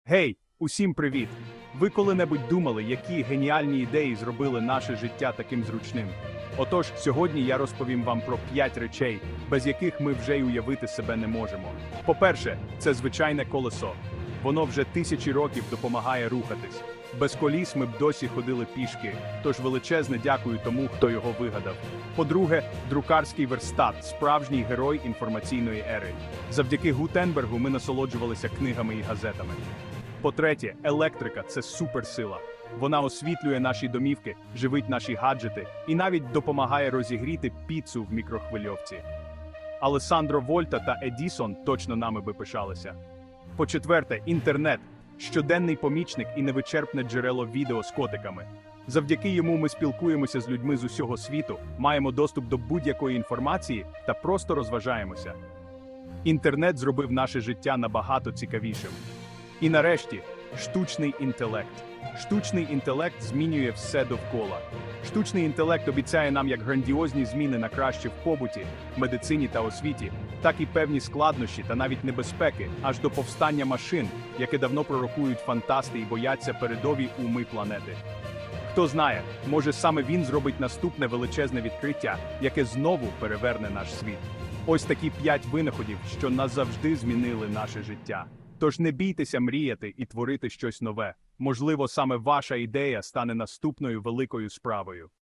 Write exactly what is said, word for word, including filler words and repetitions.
Гей, усім привіт! Ви коли-небудь думали, які геніальні ідеї зробили наше життя таким зручним? Отож, сьогодні я розповім вам про п'ять речей, без яких ми вже й уявити себе не можемо. По-перше, це звичайне колесо. Воно вже тисячі років допомагає рухатись. Без коліс ми б досі ходили пішки, тож величезне дякую тому, хто його вигадав. По-друге, друкарський верстат – справжній герой інформаційної ери. Завдяки Гутенбергу ми насолоджувалися книгами і газетами. По-третє, електрика – це суперсила. Вона освітлює наші домівки, живить наші гаджети і навіть допомагає розігріти піцу в мікрохвильовці. Алессандро Вольта та Едісон точно нами би пишалися. По-четверте, інтернет – щоденний помічник і невичерпне джерело відео з котиками. Завдяки йому ми спілкуємося з людьми з усього світу, маємо доступ до будь-якої інформації та просто розважаємося. Інтернет зробив наше життя набагато цікавішим. І нарешті, штучний інтелект. Штучний інтелект змінює все довкола. Штучний інтелект обіцяє нам як грандіозні зміни на краще в побуті, медицині та освіті, так і певні складнощі та навіть небезпеки, аж до повстання машин, яке давно пророкують фантасти і бояться передові уми планети. Хто знає, може саме він зробить наступне величезне відкриття, яке знову переверне наш світ. Ось такі п'ять винаходів, що назавжди змінили наше життя. Тож не бійтеся мріяти і творити щось нове. Можливо, саме ваша ідея стане наступною великою справою.